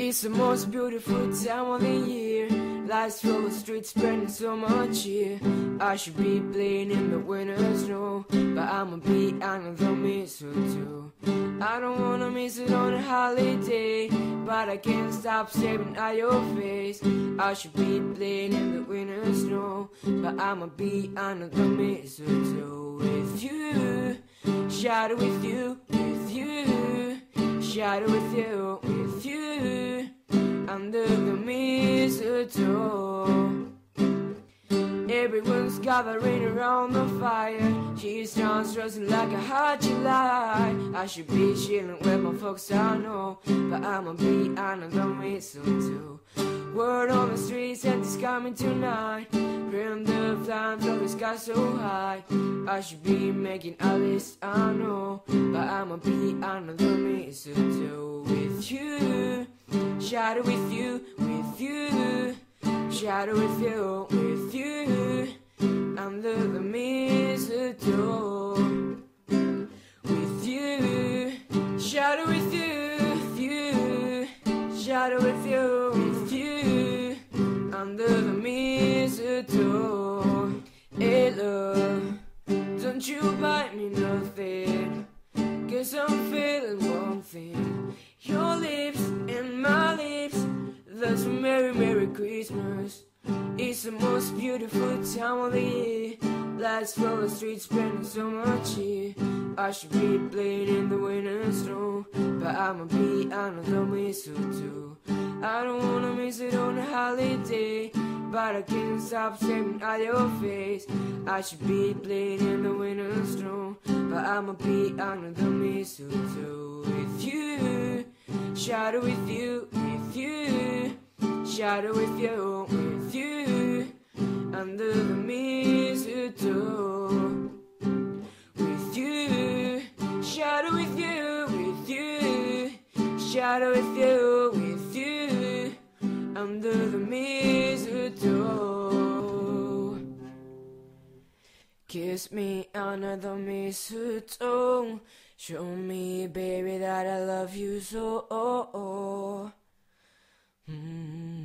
It's the most beautiful time of the year. Lights fill the streets, spreading so much cheer. I should be playing in the winter snow, but I'ma be under the mistletoe. I don't wanna miss it on a holiday, but I can't stop staring at your face. I should be playing in the winter snow, but I'ma be under the mistletoe with you. Shadow with you, with you. Shadow with you, with you. Under the mistletoe. Everyone's gathering around the fire. She starts dressing like a hot July. I should be chilling with my folks, I know, but I'ma be under the mistletoe. Word on the streets that it's coming tonight. Bring the flames of the sky so high. I should be making a list, I know, but I'ma be under the mistletoe with you. Shadow with you, with you. Shadow with you, with you. Under the mistletoe with you. Shadow with you, with you. Shadow with you, with you. Under the mistletoe. Hey love, don't you buy me nothing, 'cause I'm feeling one thing. Your lips and my lips, that's a merry, merry Christmas. It's the most beautiful time of the year. Lights fill the streets, spreading so much cheer. I should be playing in the winter snow, but I'ma be under the mistletoe. I don't wanna miss it on a holiday, but I can't stop staring at your face. I should be playing in the winter snow, but I'ma be under the mistletoe with you. Shadow with you, with you. Shadow with you, with you. Under the mistletoe with you. Shadow with you, with you. Shadow with you, with you. Under the mistletoe. Kiss me under the mistletoe. Show me, baby, that I love you so.